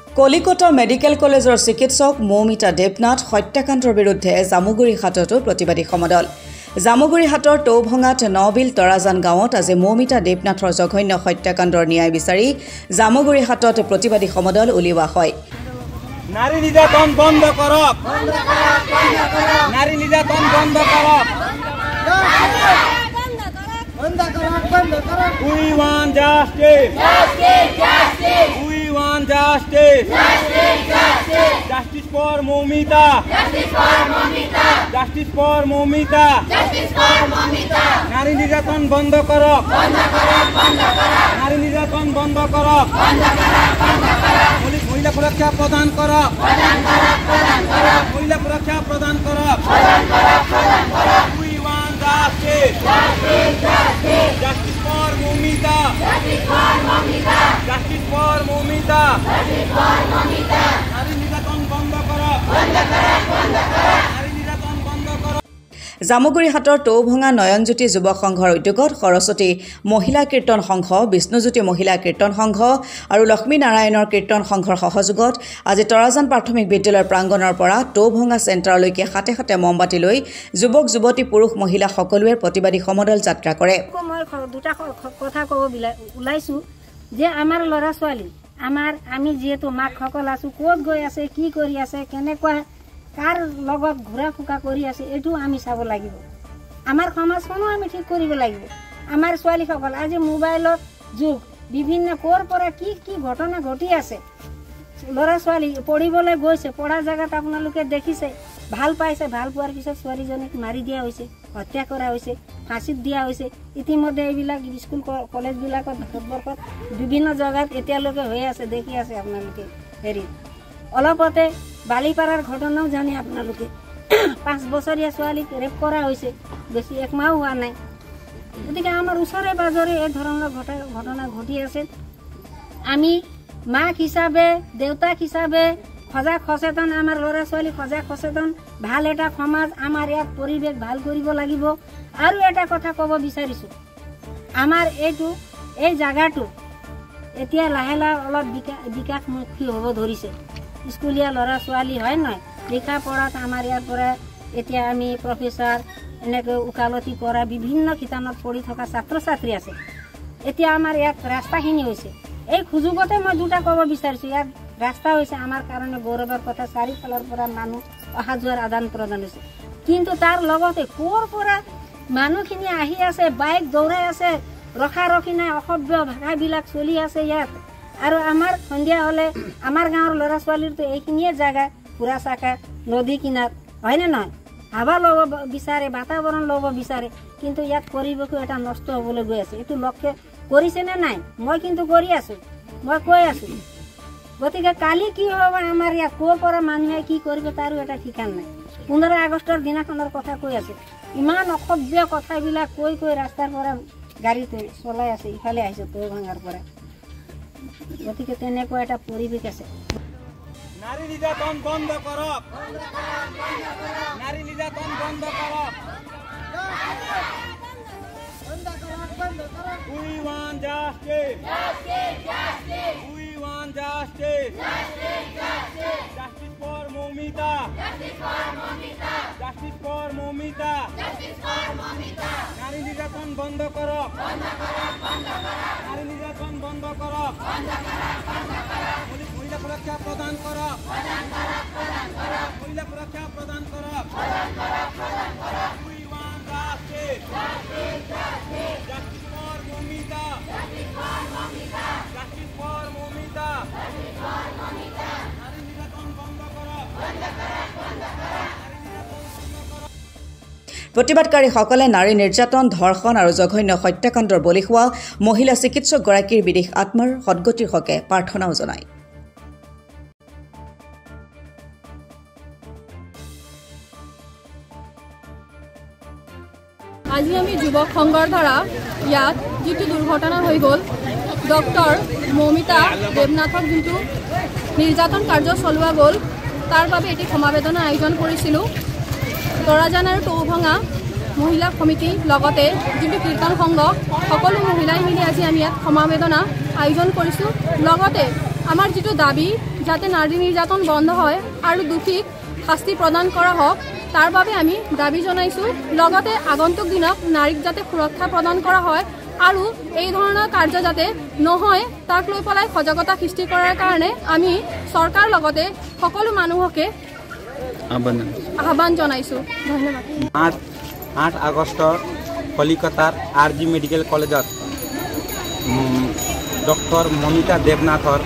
Kolkata medical কলেজৰ চিকিৎসক মৌমিতা দেৱনাথ হত্যাকাণ্ডৰ বিৰুদ্ধে জামুগুৰি হাটতো প্ৰতিবাদী সমদল। জামুগুৰি হাটৰ টৌভঙাত নবিল তৰাজান গাঁৱত আজি মৌমিতা দেৱনাথৰ জঘন্য হত্যাকাণ্ডৰ ন্যায় বিচাৰি জামুগুৰি হাটত প্ৰতিবাদী সমদল উলিওৱা হয়। নারী নির্যাতন বন্ধ করক, নারী নির্যাতন বন্ধ করক। We want justice. We want justice. Justice for Moumita. Justice for Moumita. নারী নির্যাতন বন্ধ করক, নারী নির্যাতন বন্ধ করক। মহিলা সুরক্ষা প্রদান করক, মহিলা সুরক্ষা প্রদান করক। We want justice. Justice for Moumita. Justice for Moumita. নারী নির্যাতন বন্ধ করক, নারী নির্যাতন বন্ধ করক। জামুগুৰি হাটৰ টৌভঙা নয়নজ্যোতি যুৱ সংঘৰ উদ্যোগত সৰস্বতী মহিলা কীৰ্তন সংঘ, বিষ্ণুজ্যোতি মহিলা কীৰ্তন সংঘ আৰু লক্ষ্মী নাৰায়ণৰ কীৰ্তন সংঘৰ সহযোগত আজি তৰাজান প্ৰাথমিক বিদ্যালয়ৰ প্ৰাংগণৰ পৰা টৌভঙা চেণ্টাৰলৈকে হাতে হাতে মমবাতি লৈ যুৱক যুৱতী পুৰুষ মহিলা সকলোৱে প্ৰতিবাদী সমদল যাত্ৰা কৰে। মই দুটা কথা ক'ব ওলাইছো যে আমাৰ ল'ৰা ছোৱালী আমি যিহেতু মাকসকল আছো, ক'ত গৈ আছে, কি কৰি আছে, কেনেকুৱা কাৰ লগত ঘূৰা ফুকা কৰি আছে, এইটো আমি চাব লাগিব। আমাৰ সমাজখনো আমি ঠিক কৰিব লাগিব। আমাৰ ছোৱালীসকল আজি মোবাইলত যুগ, বিভিন্ন ক'ৰ পৰা কি কি ঘটনা ঘটি আছে। ল'ৰা ছোৱালী পঢ়িবলৈ গৈছে, পঢ়া জেগাত আপোনালোকে দেখিছে, ভাল পাইছে, ভাল পোৱাৰ পিছত ছোৱালীজনীক মাৰি দিয়া হৈছে, হত্যা কৰা হৈছে, ফাঁচিত দিয়া হৈছে। ইতিমধ্যে এইবিলাক স্কুল কলেজবিলাকত ভাৰতবৰ্ষত বিভিন্ন জেগাত এতিয়ালৈকে হৈ আছে, দেখি আছে আপোনালোকে। অলপতে বালিপাৰাৰ ঘটনাও জানে আপোনালোকে, 5 বছৰীয়া ছোৱালীক ৰেপ কৰা হৈছে, বেছি 1 মাহ হোৱা নাই। গতিকে আমাৰ ওচৰে পাজৰে এই ধৰণৰ ঘটনা ঘটি আছে। আমি মাক হিচাপে, দেউতাক হিচাপে সজাগ সচেতন, আমাৰ ল'ৰা ছোৱালী সজাগ সচেতন, ভাল এটা সমাজ, আমাৰ ইয়াত পৰিৱেশ ভাল কৰিব লাগিব। আৰু এটা কথা ক'ব বিচাৰিছোঁ, আমাৰ এই জাগাটো এতিয়া লাহে লাহে অলপ বিকাশমুখী হ'ব ধৰিছে। স্কুলীয়া ল'ৰা ছোৱালী হয় নহয়, লিখা পঢ়াত আমাৰ ইয়াৰ পৰা এতিয়া আমি প্ৰফেচাৰ, এনেকৈ ওকালতি কৰা বিভিন্ন শিতানত পঢ়ি থকা ছাত্ৰ ছাত্ৰী আছে। এতিয়া আমাৰ ইয়াত ৰাস্তাখিনি হৈছে, এই সুযোগতে মই দুটা ক'ব বিচাৰিছোঁ, ইয়াত ৰাস্তা হৈছে আমাৰ কাৰণে গৌৰৱৰ কথা। চাৰিওফালৰ পৰা মানুহ অহা যোৱাৰ আদান প্ৰদান হৈছে, কিন্তু তাৰ লগতে ক'ৰ পৰা মানুহখিনি আহি আছে, বাইক দৌৰাই আছে, ৰখা ৰখি নাই, অসভ্য ভাষাবিলাক চলি আছে ইয়াত। আৰু আমাৰ সন্ধিয়া হ'লে আমাৰ গাঁৱৰ ল'ৰা ছোৱালীৰতো এইখিনিয়ে জেগা, ফুৰা চাকা, নদী কিনাৰ, হয়নে নহয়, হাৱা ল'ব বিচাৰে, বাতাবৰণ ল'ব বিচাৰে, কিন্তু ইয়াত পৰিৱেশো এটা নষ্ট হ'বলৈ গৈ আছে। এইটো লক্ষ্য কৰিছেনে নাই? মই কিন্তু কৰি আছোঁ, মই কৈ আছোঁ। গতিকে কালি কি হ'ব আমাৰ ইয়াত, ক'ৰ পৰা মানুহে কি কৰিব তাৰো এটা ঠিকান নাই। 15 আগষ্টৰ দিনাখনৰ কথা কৈ আছে, ইমান অসভ্য কথাবিলাক কৈ ৰাস্তাৰ পৰা গাড়ী চলাই আছে, ইফালে আহিছে টৌভঙাৰ পৰা। গতিকে তেনেকুৱা এটা পৰিৱেশ আছে। নারী নির্যাতন বন্ধ করক, নারী নির্যাতন বন্ধ করক। We want justice. We want justice. Justice for Moumita. Justice for Moumita. নারী নির্যাতন বন্ধ করক, নারী নির্যাতন বন্ধ করক। মহিলা সুরক্ষা প্রদান করক, মহিলা সুরক্ষা প্রদান করক। We want justice. Justice for Moumita. Justice for Moumita. নারী নির্যাতন বন্ধ করক। প্ৰতিবাদকাৰীসকলে নাৰী নিৰ্যাতন, ধৰ্ষণ আৰু জঘন্য হত্যাকাণ্ডৰ বলি হোৱা মহিলা চিকিৎসকগৰাকীৰ বিদেশ আত্মাৰ সদ্গতিৰ হকে প্ৰাৰ্থনাও জনায়। আজি আমি যুৱক সংঘৰ দ্বাৰা ইয়াত যিটো দুৰ্ঘটনা হৈ গ'ল, ডক্টৰ মৌমিতা দেৱনাথক যোনটো নিৰ্যাতন কাৰ্য চলোৱা গ'ল, তাৰ বাবে এটি সমাবেদনা আয়োজন কৰিছিলোঁ। তৰাজান আৰু টৌভঙা মহিলা সমিতি লগতে যোনটো কীৰ্তন সংঘ সকলো মহিলাই মিলি আজি আমি ইয়াত সমাবেদনা আয়োজন কৰিছোঁ। লগতে আমাৰ যিটো দাবী যাতে নারী নির্যাতন বন্ধ হয় আৰু দোষীক শাস্তি প্ৰদান কৰা হোক তাৰ বাবে আমি দাবী জনাইছো। লগতে আগন্তুক দিনত নাৰীক যাতে সুৰক্ষা প্ৰদান কৰা হয় আৰু এই ধৰণৰ কাৰ্য যাতে নহয় তাক লৈ পেলাই সজাগতা সৃষ্টি কৰাৰ কাৰণে আমি চৰকাৰ লগতে সকলো মানুহকে আহ্বান জনাইছো। ধন্যবাদ। 8 আগষ্ট কলিকতাৰ RG মেডিকেল কলেজত ডক্টৰ মমিতা দেৱনাথৰ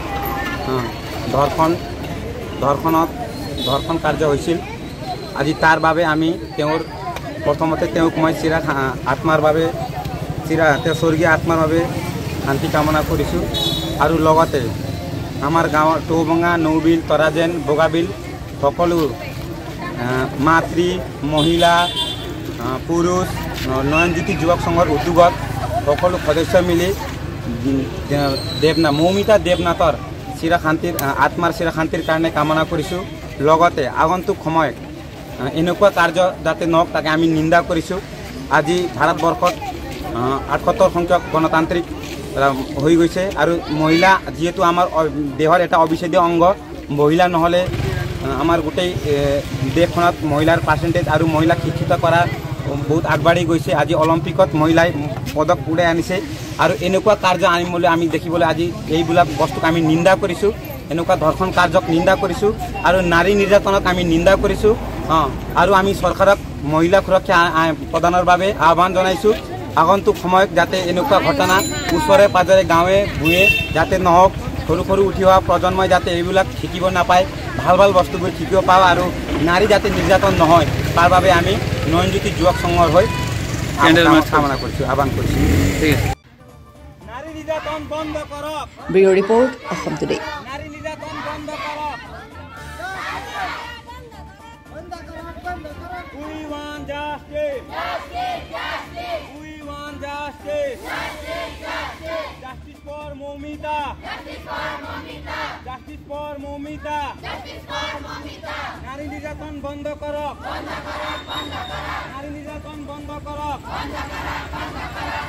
ধৰ্ষণ কাৰ্য হৈছিল। আজি তাৰ বাবে আমি প্ৰথমতে তেওঁক মই আত্মাৰ বাবে স্বৰ্গীয় আত্মাৰ বাবে শান্তি কামনা কৰিছোঁ। আৰু লগতে আমাৰ গাঁৱৰ টৌভঙা, নৌবিল, তৰাজেন, বগাবিল সকলো মাতৃ, মহিলা, পুৰুষ, নয়নজ্যোতি যুৱক সংঘৰ উদ্যোগত সকলো সদস্য মিলি মৌমিতা দেৱনাথৰ আত্মাৰ চিৰশান্তিৰ কাৰণে কামনা কৰিছোঁ। লগতে আগন্তুক সময়ত এনেকুৱা কাৰ্য যাতে নহওক তাকে আমি নিন্দা কৰিছোঁ। আজি ভাৰতবৰ্ষত 78 সংখ্যক গণতান্ত্ৰিক হৈ গৈছে আৰু মহিলা যিহেতু আমাৰ দেহৰ এটা অবিচ্ছেদ্য অংগ, মহিলা নহ'লে আমাৰ গোটেই দেশখনত মহিলাৰ পাৰ্চেণ্টেজ আৰু মহিলাক শিক্ষিত কৰা বহুত আগবাঢ়ি গৈছে। আজি অলিম্পিকত মহিলাই পদক উৰাই আনিছে আৰু এনেকুৱা কাৰ্য আনিবলৈ আমি দেখিবলৈ আজি এইবিলাক বস্তুক আমি নিন্দা কৰিছোঁ। এনেকুৱা ধৰ্ষণ কাৰ্যক নিন্দা কৰিছোঁ আৰু নাৰী নিৰ্যাতনক আমি নিন্দা কৰিছোঁ। আৰু আমি চৰকাৰক মহিলা সুৰক্ষা প্ৰদানৰ বাবে আহ্বান জনাইছোঁ। আগন্তুক সময়ত যাতে এনেকুৱা ঘটনা ওচৰে পাজৰে গাঁৱে ভূঞে যাতে নহওক, সৰু সৰু উঠি অহা প্ৰজন্মই যাতে এইবিলাক শিকিব নাপায়, ভাল ভাল বস্তুবোৰ শিকিব পাওঁ আৰু নাৰী যাতে নিৰ্যাতন নহয় তাৰ বাবে আমি নয়নজ্যোতি যুৱক সংঘৰ হৈ কামনা কৰিছোঁ, আহ্বান কৰিছোঁ। নারী নির্যাতন বন্ধ করক। Bureau report, Assam today. নারী নির্যাতন বন্ধ করক। We want justice. We want justice. Justice for Momita. Justice for Momita. নারী নির্যাতন বন্ধ করক। নারী নির্যাতন বন্ধ করক।